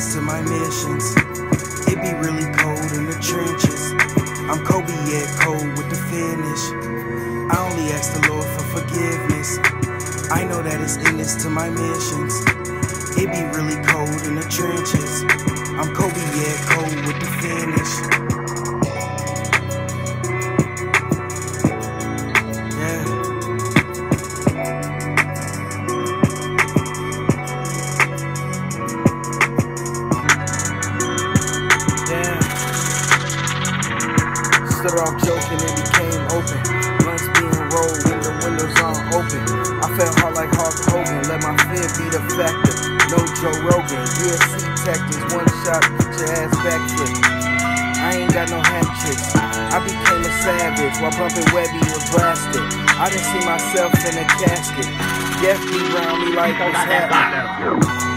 endless to my missions. It be really cold in the trenches. I'm Kobe yet cold with the finish. I only ask the Lord for forgiveness. I know that it's endless to my missions. It be really cold in the trenches. I'm Kobe yet cold with the finish. Started off joking and became open. Blunts being rolled when the windows aren't open. I felt hard like Hulk Hogan. Let my fear be the factor. No Joe Rogan. UFC tactics. One shot, get your ass backflip. I ain't got no hat tricks. I became a savage while bumping Webby was blasted. I didn't see myself in a casket. Death be around me like what's happening.